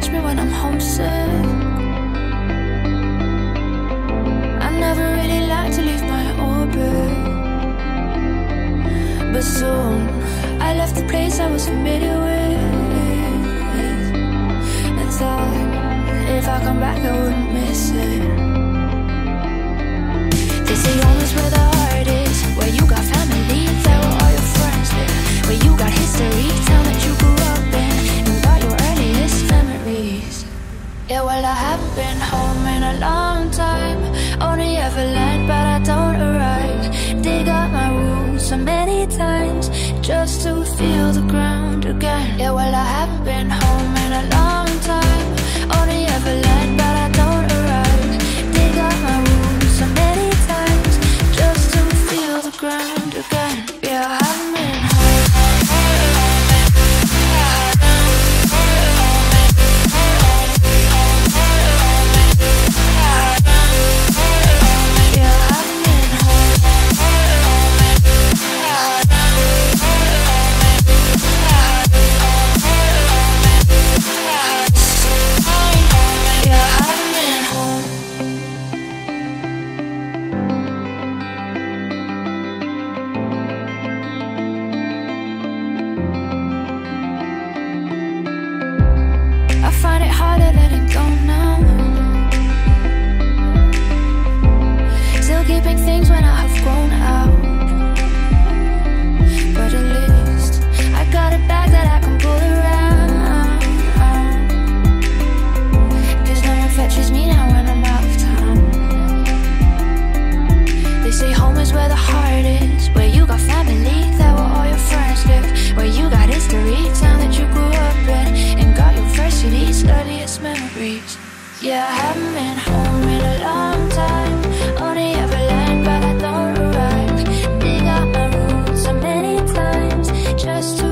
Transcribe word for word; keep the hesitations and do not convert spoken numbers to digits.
catch me when I'm homesick. I never really like to leave my orbit, but soon I left the place I was familiar with, and thought if I come back I wouldn't miss it. They say home is where the heart is, where you got family, there where all your friends live, where you got history, town that you grew up in, and got your earliest memories. Yeah, well I haven't been home in a long time, only ever land but I don't arrive. Dig up my roots so many times, just to feel the ground again. Yeah, well I haven't been home in a long time, only ever land but I don't arrive. Dig up my roots so many times, just to feel the ground again. Yeah, I haven't been home. Yeah, I haven't been home in a long time, only ever land but I don't arrive. Dig up my roots so many times, just to